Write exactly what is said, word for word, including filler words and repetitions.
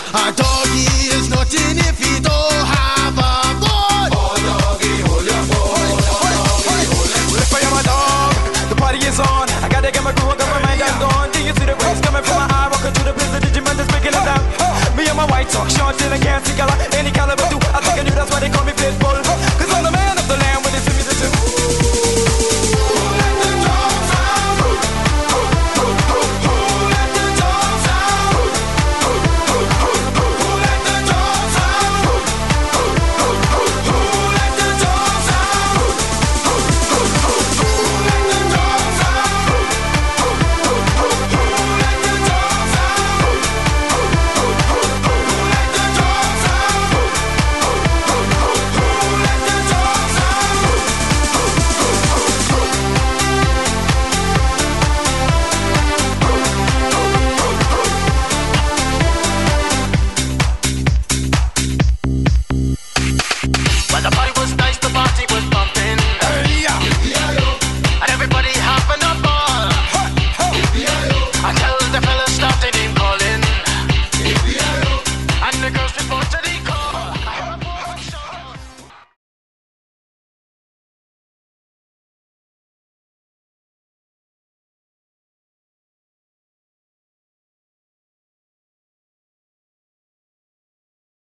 A doggy is nothing if he don't have a bone. Oh doggy, hold your bone. Oh doggy, hold your bone. If I am a dog, the party is on. I gotta get my groove, I got my mind, I'm gone. Do you see the rays coming from my eye? Walking through the place, the Digimon just breaking it down. Me and my white talk, short till I can't see color. Any caliber do, I think I knew that's why they call me Pitbull. Cause